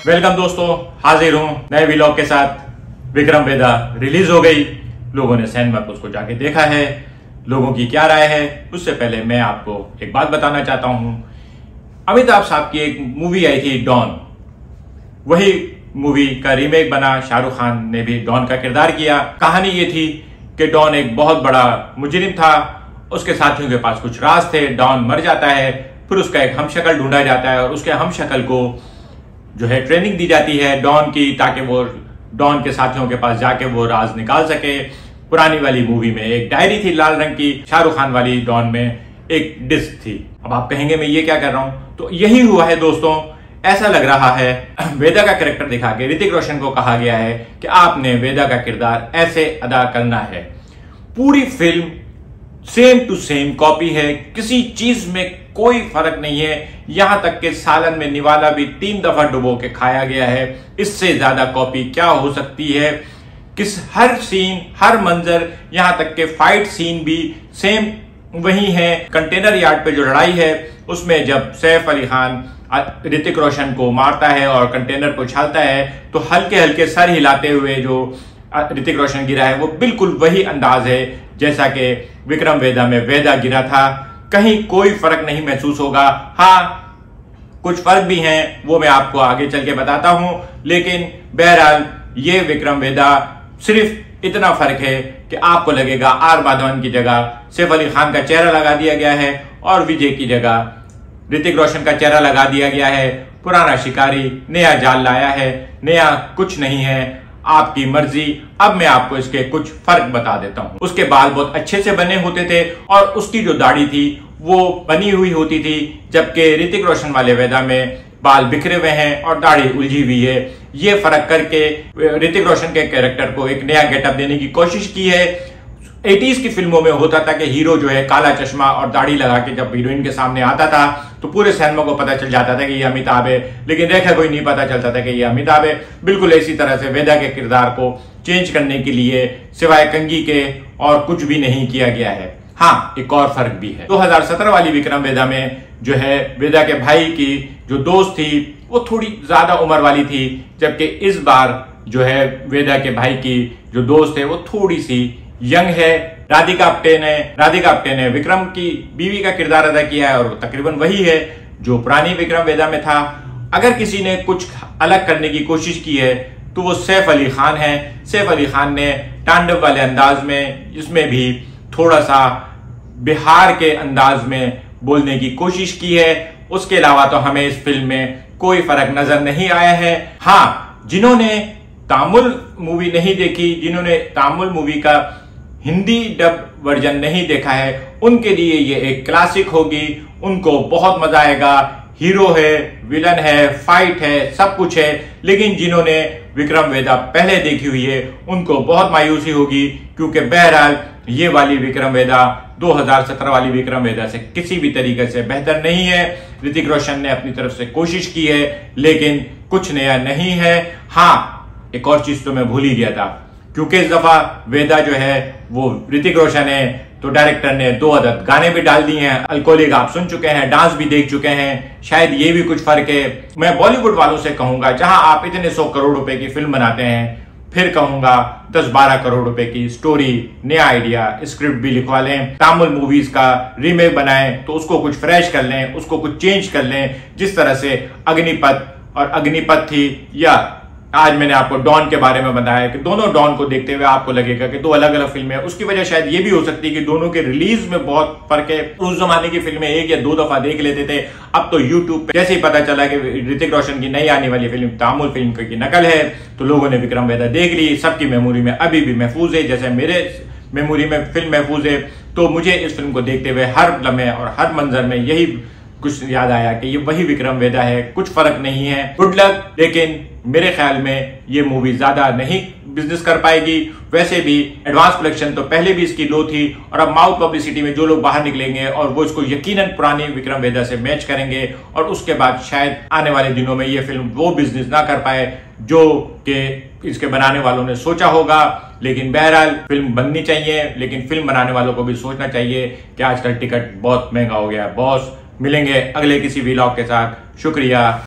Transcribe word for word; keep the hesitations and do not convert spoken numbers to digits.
Welcome दोस्तों, हाजिर हूं नए व्लॉग के साथ। विक्रम वेदा रिलीज हो गई, लोगों ने सिनेमा पर उसको जाके देखा है। लोगों की क्या राय है, उससे पहले मैं आपको एक बात बताना चाहता हूं। अमिताभ साहब की एक मूवी आई थी डॉन, वही मूवी का रीमेक बना। शाहरुख खान ने भी डॉन का किरदार किया। कहानी ये थी कि डॉन एक बहुत बड़ा मुजरिम था, उसके साथियों के पास कुछ राज थे। डॉन मर जाता है, फिर उसका एक हमशक्ल ढूंढा जाता है और उसके हमशक्ल को जो है ट्रेनिंग दी जाती है डॉन की, ताकि वो डॉन के साथियों के पास जाके वो राज निकाल सके। पुरानी वाली मूवी में एक डायरी थी लाल रंग की, शाहरुख खान वाली डॉन में एक डिस्क थी। अब आप कहेंगे मैं ये क्या कर रहा हूं, तो यही हुआ है दोस्तों। ऐसा लग रहा है वेदा का कैरेक्टर दिखा के ऋतिक रोशन को कहा गया है कि आपने वेदा का किरदार ऐसे अदा करना है। पूरी film same to same copy है, किसी चीज में कोई फर्क नहीं है। यहां तक कि सालन में निवाला भी तीन दफा डुबो के खाया गया है। इससे ज्यादा कॉपी क्या हो सकती है। किस हर सीन, हर मंजर, यहां तक के फाइट सीन भी सेम वही है। कंटेनर यार्ड पे जो लड़ाई है उसमें जब सैफ अली खान ऋतिक रोशन को मारता है और कंटेनर को उछालता है तो हल्के हल्के सर हिलाते हुए जो ऋतिक रोशन गिरा है वो बिल्कुल वही अंदाज है जैसा कि विक्रम वेदा में वेदा गिरा था। कहीं कोई फर्क नहीं महसूस होगा। हाँ, कुछ फर्क भी हैं, वो मैं आपको आगे चल के बताता हूं। लेकिन बहरहाल ये विक्रम वेदा सिर्फ इतना फर्क है कि आपको लगेगा आर माधवन की जगह सैफ अली खान का चेहरा लगा दिया गया है और विजय की जगह ऋतिक रोशन का चेहरा लगा दिया गया है। पुराना शिकारी नया जाल लाया है, नया कुछ नहीं है, आपकी मर्जी। अब मैं आपको इसके कुछ फर्क बता देता हूं। उसके बाल बहुत अच्छे से बने होते थे और उसकी जो दाढ़ी थी वो बनी हुई होती थी, जबकि ऋतिक रोशन वाले वेदा में बाल बिखरे हुए हैं और दाढ़ी उलझी हुई है। ये फर्क करके ऋतिक रोशन के कैरेक्टर को एक नया गेटअप देने की कोशिश की है। एटीज़ की फिल्मों में होता था कि हीरो जो है काला चश्मा और दाढ़ी लगा के जब हीरोइन के सामने आता था तो पूरे सिनेमा को पता चल जाता था कि ये अमिताभ है, लेकिन रेखा कोई नहीं पता चलता था कि ये अमिताभ है। बिल्कुल इसी तरह से वेदा के किरदार को चेंज करने के लिए सिवाय कंघी के और कुछ भी नहीं किया गया है। हाँ, एक और फर्क भी है। दो हज़ार सत्रह वाली विक्रम वेदा में जो है वेदा के भाई की जो दोस्त थी वो थोड़ी ज्यादा उम्र वाली थी, जबकि इस बार जो है वेदा के भाई की जो दोस्त है वो थोड़ी सी यंग है। राधिका आप्टे ने राधिका आप्टे ने विक्रम की बीवी का किरदार अदा किया है और वो तकरीबन वही है जो पुरानी विक्रम वेदा में था। अगर किसी ने कुछ अलग करने की कोशिश की है तो वो सैफ अली खान है। सैफ अली खान ने तांडव वाले अंदाज में, इसमें भी थोड़ा सा बिहार के अंदाज में बोलने की कोशिश की है। उसके अलावा तो हमें इस फिल्म में कोई फर्क नजर नहीं आया है। हाँ, जिन्होंने तामुल मूवी नहीं देखी, जिन्होंने तामुल मूवी का हिंदी डब वर्जन नहीं देखा है, उनके लिए ये एक क्लासिक होगी। उनको बहुत मजा आएगा। हीरो है, विलन है, फाइट है, सब कुछ है। लेकिन जिन्होंने विक्रम वेदा पहले देखी हुई है उनको बहुत मायूसी होगी, क्योंकि बहरहाल ये वाली विक्रम वेदा दो हज़ार सत्रह वाली विक्रम वेदा से किसी भी तरीके से बेहतर नहीं है। ऋतिक रोशन ने अपनी तरफ से कोशिश की है लेकिन कुछ नया नहीं है। हाँ, एक और चीज तो मैं भूल ही गया था, क्योंकि इस दफा वेदा जो है वो ऋतिक रोशन है तो डायरेक्टर ने दो अदद गाने भी डाल दिए हैं। अल्कोहलिक आप सुन चुके हैं, डांस भी देख चुके हैं। शायद ये भी कुछ फर्क है। मैं बॉलीवुड वालों से कहूंगा, जहां आप इतने सौ करोड़ रुपए की फिल्म बनाते हैं, फिर कहूंगा दस बारह करोड़ रुपए की स्टोरी, नया आइडिया, स्क्रिप्ट भी लिखवा लें। तामिल मूवीज का रीमेक बनाएं तो उसको कुछ फ्रेश कर लें, उसको कुछ चेंज कर लें। जिस तरह से अग्निपथ और अग्निपथ थी, या आज मैंने आपको डॉन के बारे में बताया कि दोनों डॉन को देखते हुए आपको लगेगा कि दो अलग अलग फिल्में हैं। उसकी वजह शायद ये भी हो सकती है कि दोनों के रिलीज में बहुत फर्क है। उस जमाने की फिल्में एक या दो दफा देख लेते थे, अब तो यूट्यूब पे जैसे ही पता चला कि ऋतिक रोशन की नई आने वाली फिल्म तामुल फिल्म की नकल है तो लोगों ने विक्रम वेदा देख ली। सबकी मेमोरी में अभी भी महफूज है, जैसे मेरे मेमोरी में फिल्म महफूज है। तो मुझे इस फिल्म को देखते हुए हर लम्हे और हर मंजर में यही कुछ याद आया कि ये वही विक्रम वेदा है, कुछ फर्क नहीं है। Good luck. लेकिन मेरे ख्याल में ये मूवी ज्यादा नहीं बिजनेस कर पाएगी। वैसे भी एडवांस कलेक्शन तो पहले भी इसकी लो थी और अब माउथ पब्लिसिटी में जो लोग बाहर निकलेंगे और वो इसको यकीनन पुरानी विक्रम वेदा से मैच करेंगे और उसके बाद शायद आने वाले दिनों में ये फिल्म वो बिजनेस ना कर पाए जो कि इसके बनाने वालों ने सोचा होगा। लेकिन बहरहाल फिल्म बननी चाहिए, लेकिन फिल्म बनाने वालों को भी सोचना चाहिए कि आजकल टिकट बहुत महंगा हो गया है। बॉस, मिलेंगे अगले किसी व्लॉग के साथ। शुक्रिया।